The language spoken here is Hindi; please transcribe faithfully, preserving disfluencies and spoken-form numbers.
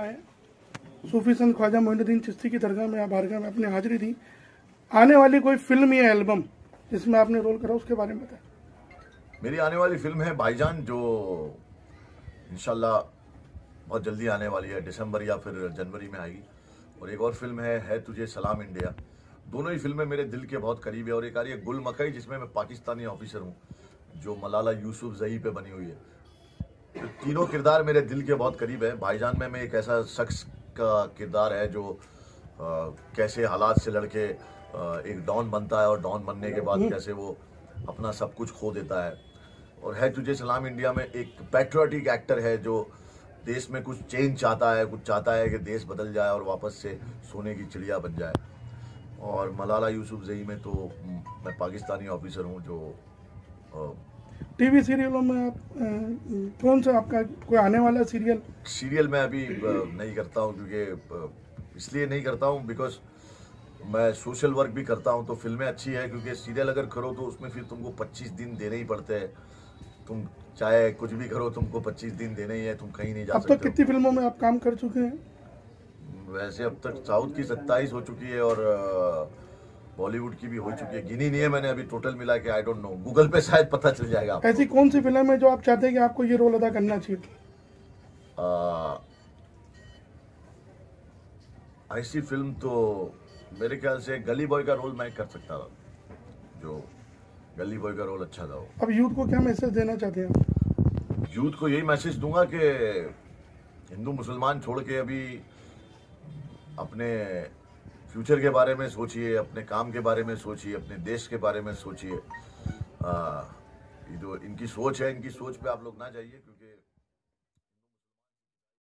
है, सूफी संत ख्वाजा मोइनुद्दीन चिश्ती की दरगाह में, बारगाह में अपनी हाजिरी दी। आने वाली कोई फिल्म या एल्बम जिसमें आपने रोल करा, उसके बारे में बताएं। मेरी आने वाली फिल्म है भाईजान, जो इंशाल्लाह बहुत जल्दी आने वाली है, दिसंबर या फिर जनवरी में आएगी। और एक और फिल्म है है तुझे सलाम इंडिया। दोनों ही फिल्में मेरे दिल के बहुत करीब है। और एक आ रही है गुल मकई, जिसमें मैं पाकिस्तानी ऑफिसर हूँ, जो मलाला यूसुफजई पे बनी हुई है। तो तीनों किरदार मेरे दिल के बहुत करीब है। भाईजान में मैं एक ऐसा शख्स का किरदार है जो आ, कैसे हालात से लड़के आ, एक डॉन बनता है, और डॉन बनने के बाद कैसे वो अपना सब कुछ खो देता है। और है तुझे सलाम इंडिया में एक पैट्रियोटिक एक्टर है जो देश में कुछ चेंज चाहता है, कुछ चाहता है कि देश बदल जाए और वापस से सोने की चिड़िया बन जाए। और मलाला यूसुफजई में तो मैं पाकिस्तानी ऑफिसर हूँ जो टीवी सीरियलों में आप कौन सा आपका कोई आने वाला सीरियल? सीरियल मैं अभी नहीं करता हूँ, क्योंकि इसलिए नहीं करता हूँ बिकॉज मैं सोशल वर्क भी करता हूँ। तो फिल्में अच्छी है, क्योंकि सीरियल अगर करो तो उसमें फिर तुमको पच्चीस दिन देने ही पड़ते हैं। तुम चाहे कुछ भी करो, तुमको पच्चीस दिन देने ही है, तुम कहीं नहीं जा सकते। अब तक कितनी फिल्मों में आप काम कर चुके हैं? वैसे अब तक साउथ की सत्ताईस हो चुकी है और बॉलीवुड की भी हो चुकी है, गिनी नहीं है मैंने अभी टोटल मिला के। आई डोंट नो, गूगल पे शायद पता चल जाएगा। ऐसी कौन सी फिल्म है जो आप चाहते हैं कि आपको ये रोल अदा करना चाहिए? आ, ऐसी फिल्म तो मेरे ख्याल से गली बॉय का रोल मैं कर सकता था, जो गली बॉय का रोल अच्छा था। अब यूथ को क्या मैसेज देना चाहते हैं? यूथ को यही मैसेज दूंगा कि हिंदू मुसलमान छोड़ के अभी अपने फ्यूचर के बारे में सोचिए, अपने काम के बारे में सोचिए, अपने देश के बारे में सोचिए। आ, ये जो इनकी सोच है, इनकी सोच पे आप लोग ना जाइए।